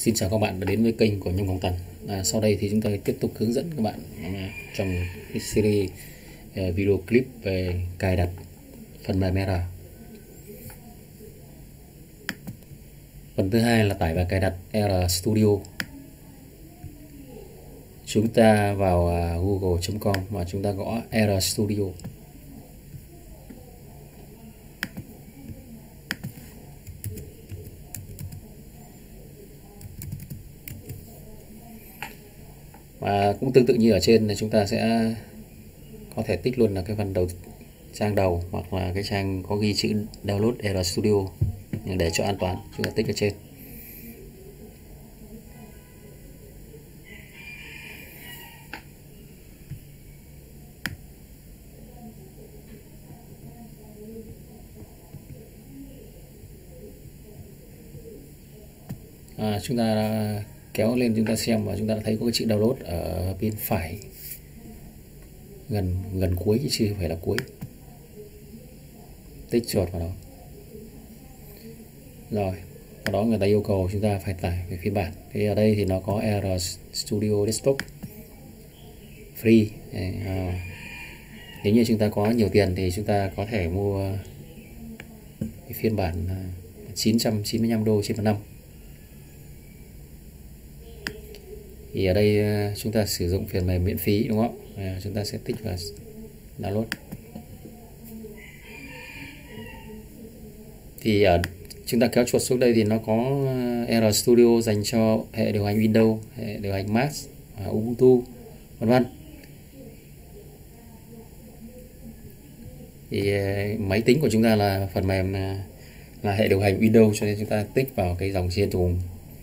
Xin chào các bạn đã đến với kênh của Nhung Ngọc Tần. Sau đây thì chúng ta tiếp tục hướng dẫn các bạn trong cái series video clip về cài đặt phần mềm R. Phần thứ hai là tải và cài đặt R Studio. Chúng ta vào google.com và chúng ta gõ R Studio. Và cũng tương tự như ở trên thì chúng ta sẽ có thể tích luôn là cái phần trang đầu hoặc là cái trang có ghi chữ download R Studio, để cho an toàn chúng ta tích ở trên. Chúng ta kéo lên chúng ta xem và chúng ta thấy có cái chữ download ở bên phải gần cuối chứ chưa phải là cuối. Tích chuột vào đó. Rồi, ở đó người ta yêu cầu chúng ta phải tải cái phiên bản. Thì ở đây thì nó có R Studio Desktop free. Nếu như chúng ta có nhiều tiền thì chúng ta có thể mua cái phiên bản 995 đô trên một năm. Thì ở đây chúng ta sử dụng phần mềm miễn phí, đúng không? Chúng ta sẽ tích vào download. Thì chúng ta kéo chuột xuống đây thì nó có R Studio dành cho hệ điều hành Windows, hệ điều hành Mac, Ubuntu, vân vân. Thì máy tính của chúng ta là phần mềm là hệ điều hành Windows, cho nên chúng ta tích vào cái dòng trên cùng.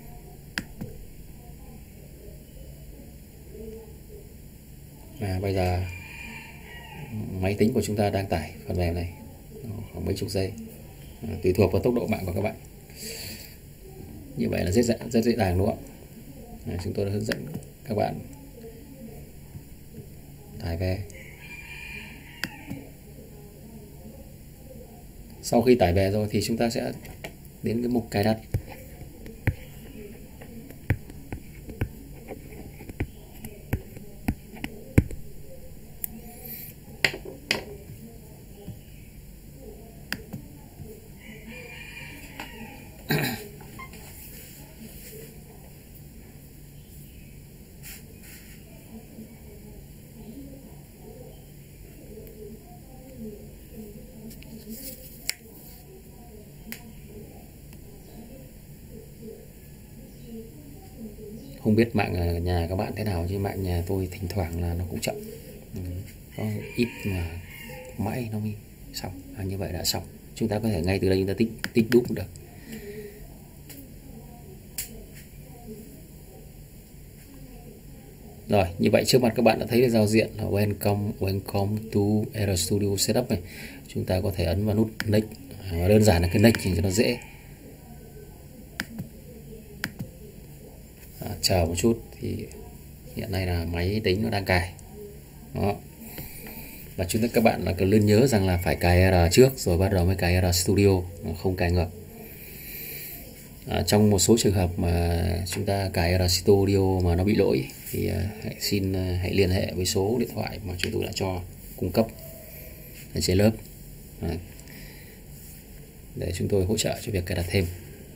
Bây giờ máy tính của chúng ta đang tải phần mềm này khoảng mấy chục giây, tùy thuộc vào tốc độ mạng của các bạn. Như vậy là rất dễ dàng, đúng không? Chúng tôi đã hướng dẫn các bạn tải về. Sau khi tải về rồi thì chúng ta sẽ đến cái mục cài đặt. Không biết mạng ở nhà các bạn thế nào, chứ mạng nhà tôi thỉnh thoảng là nó cũng chậm, có ít mà mãi nó mới xong. Như vậy đã xong. Chúng ta có thể ngay từ đây chúng ta tích đúp được. Rồi, như vậy trước mặt các bạn đã thấy được giao diện là Welcome to R Studio Setup này. Chúng ta có thể ấn vào nút Next. Đơn giản là cái Next thì cho nó dễ. Chờ một chút, thì hiện nay là máy tính nó đang cài đó. Và các bạn là cần luôn nhớ rằng là phải cài R trước rồi bắt đầu mới cài R Studio, không cài ngược. Trong một số trường hợp mà chúng ta cài R Studio mà nó bị lỗi thì hãy liên hệ với số điện thoại mà chúng tôi đã cho cung cấp ở trên lớp để chúng tôi hỗ trợ cho việc cài đặt thêm.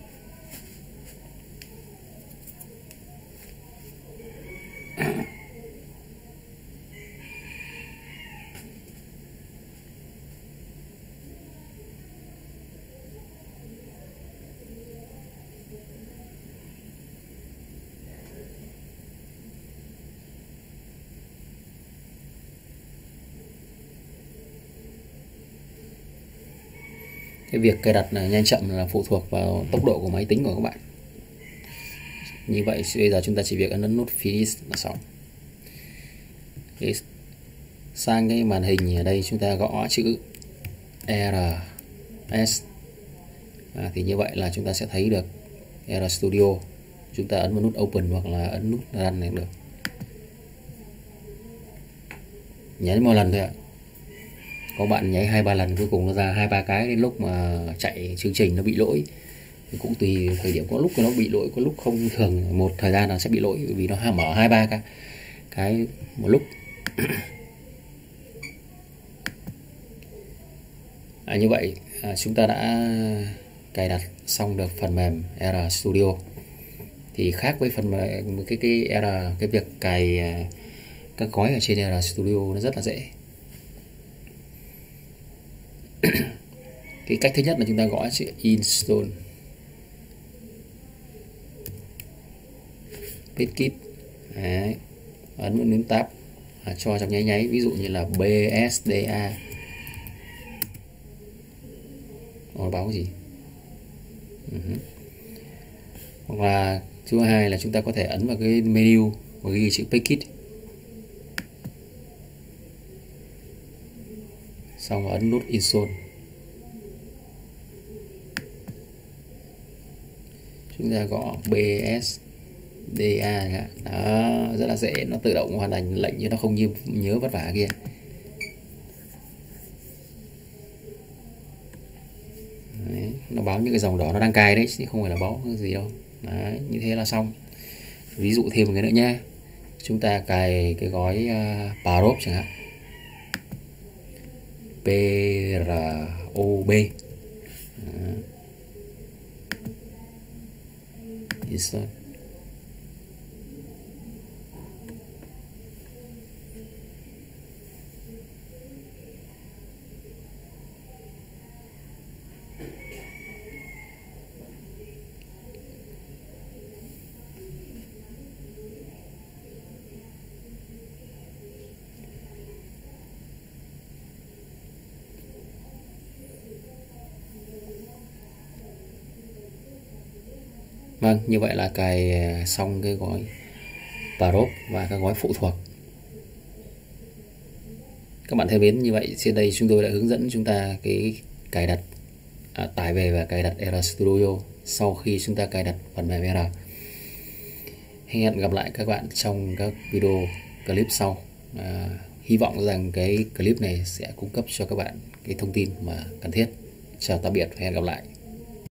Cái việc cài đặt nhanh chậm là phụ thuộc vào tốc độ của máy tính của các bạn. Như vậy bây giờ chúng ta chỉ việc ấn nút Finish là xong. Sang cái màn hình ở đây chúng ta gõ chữ RS. Thì như vậy là chúng ta sẽ thấy được R Studio. Chúng ta ấn vào nút Open hoặc là ấn nút Run này được. Nhấn một lần thôi ạ. Có bạn nháy 2-3 lần cuối cùng nó ra 2-3 cái, đến lúc mà chạy chương trình nó bị lỗi cũng tùy thời điểm, có lúc nó bị lỗi, có lúc không. Thường một thời gian nó sẽ bị lỗi vì nó mở 2-3 cái một lúc. Như vậy chúng ta đã cài đặt xong được phần mềm R Studio. Thì khác với phần mềm cái việc cài các gói ở trên R Studio nó rất là dễ. Cái cách thứ nhất là chúng ta gõ chữ install PageKit. Đấy. Ấn nút tab cho trong nháy, ví dụ như là BSDA. Nó báo cái gì? Hoặc là thứ hai là chúng ta có thể ấn vào cái menu và ghi chữ PageKit, xong rồi ấn nút install. Chúng ta gõ BSDA đó, rất là dễ, nó tự động hoàn thành lệnh chứ nó không như nhớ vất vả kia. Đấy, nó báo những cái dòng đỏ nó đang cài đấy chứ không phải là báo cái gì đâu. Đấy, như thế là xong. Ví dụ thêm một cái nữa nha, chúng ta cài cái gói PROB chẳng hạn, PROB. Install. Vâng, như vậy là cài xong cái gói PROB và các gói phụ thuộc. Các bạn thân mến, như vậy trên đây chúng tôi đã hướng dẫn chúng ta cái cài đặt, tải về và cài đặt R Studio sau khi chúng ta cài đặt phần mềm R. Hẹn gặp lại các bạn trong các video clip sau. Hy vọng rằng cái clip này sẽ cung cấp cho các bạn cái thông tin mà cần thiết. Chào tạm biệt và hẹn gặp lại.